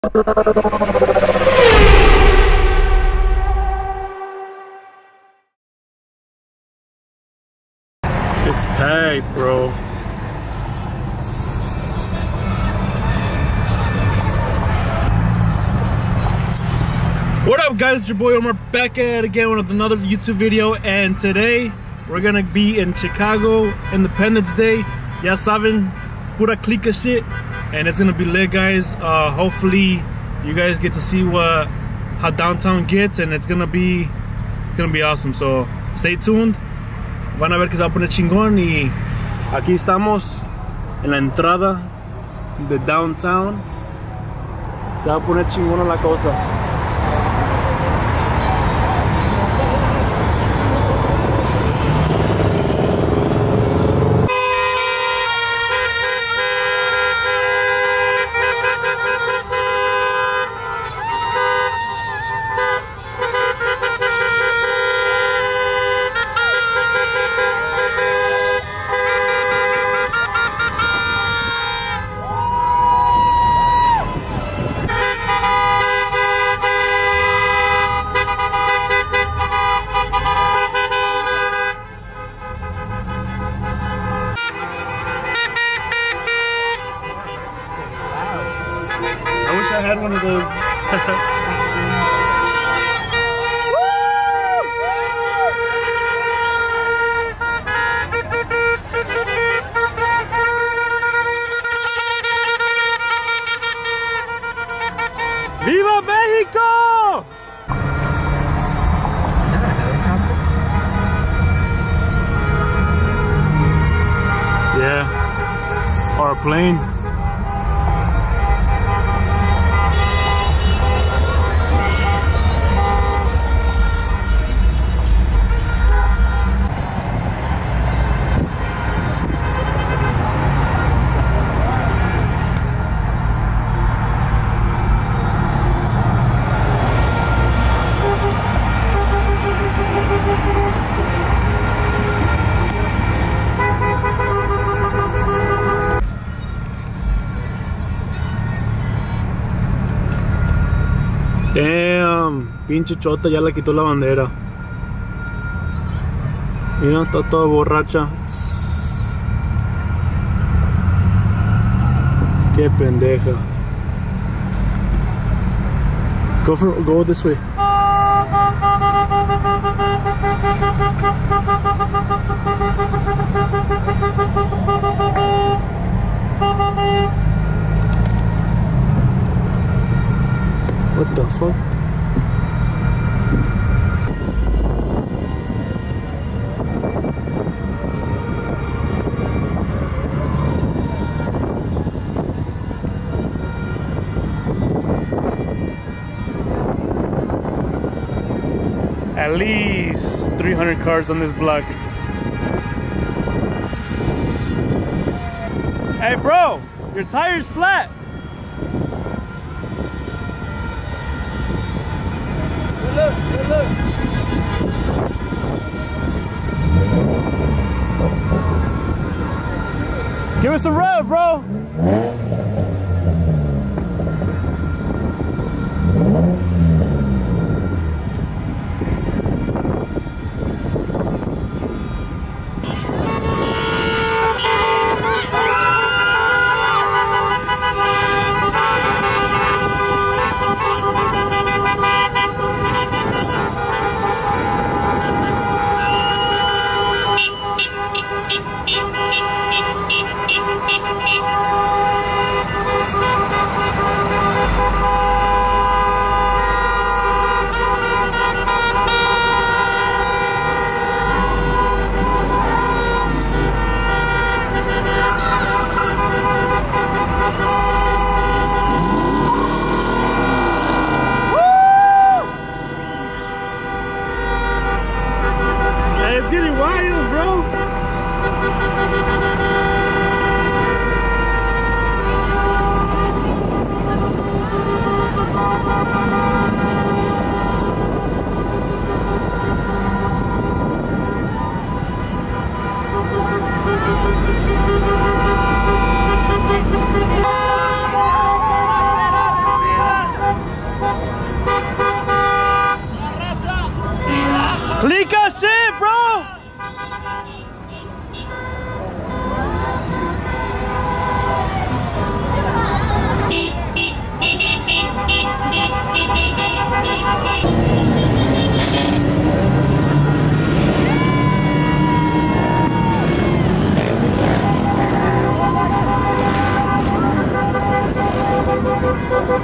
It's packed, bro. What up, guys? It's your boy Omar back at it again with another YouTube video, and today we're gonna be in Chicago, Independence Day. Ya saben, pura clica shit, and it's gonna be lit, guys. Hopefully, you guys get to see how downtown gets, and it's gonna be awesome. So stay tuned. Van a ver que se va a poner chingón, y aquí estamos en la entrada de downtown. Se va a poner chingona la cosa. I had one of those. ¡Viva México! Is that a helicopter? Yeah. Or a plane. Damn, pinche chota ya le quitó la bandera. Mira, está toda borracha. Qué pendeja. Go this way. What the fuck? At least 300 cars on this block. Hey bro, your tire's flat. Look. Give us a rev, bro.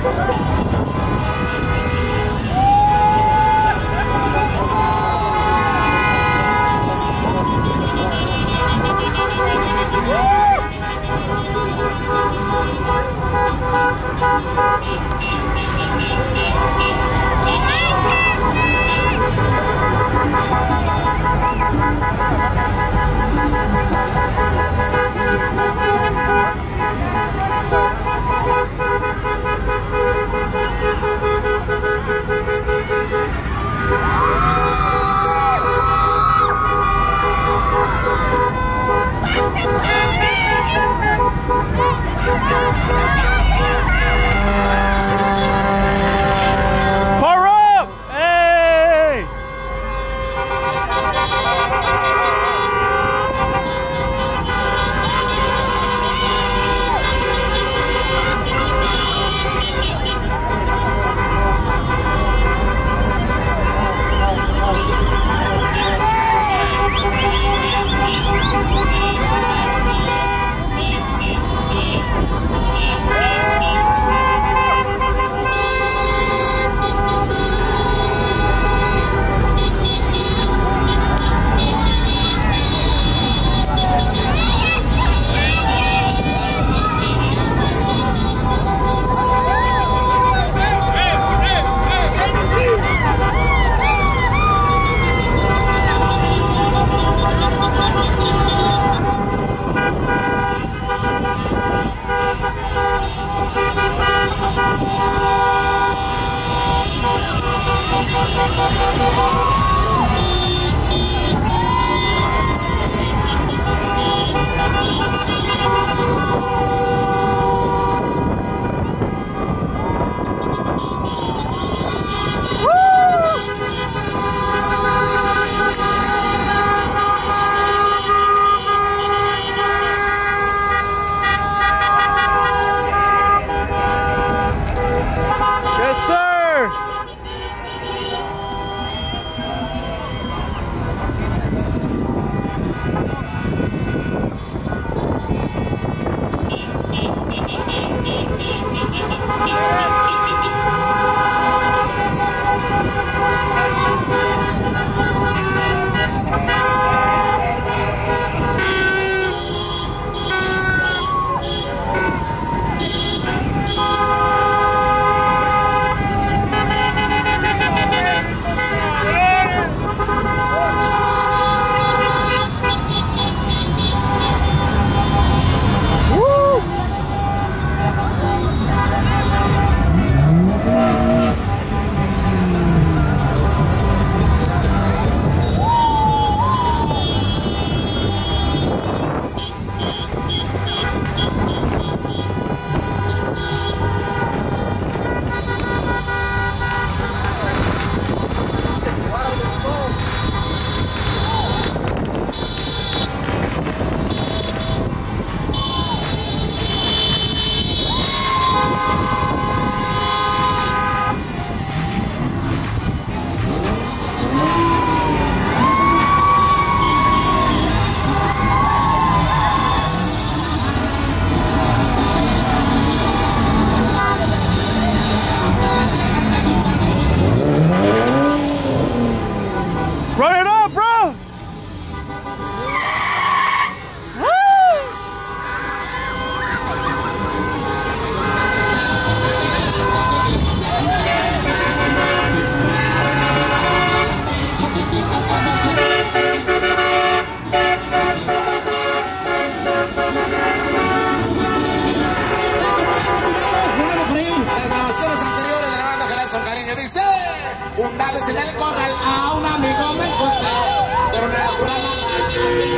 Una vez en el corral a un amigo me encontré, pero me dejó una mamá así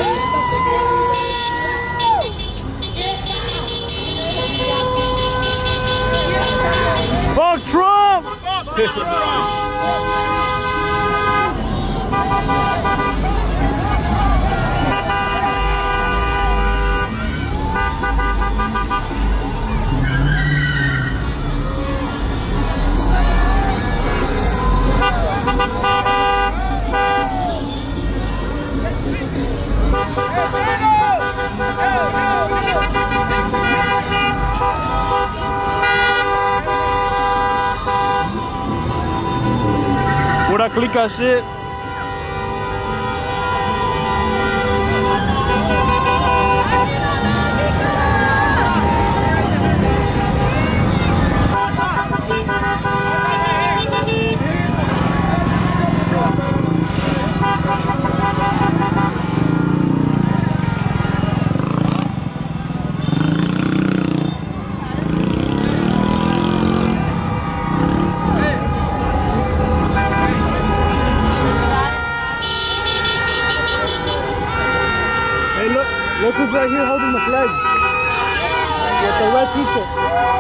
que Fuck Trump! Fuck Trump! pura clica shit. Look who's right here holding the flag with the red t-shirt.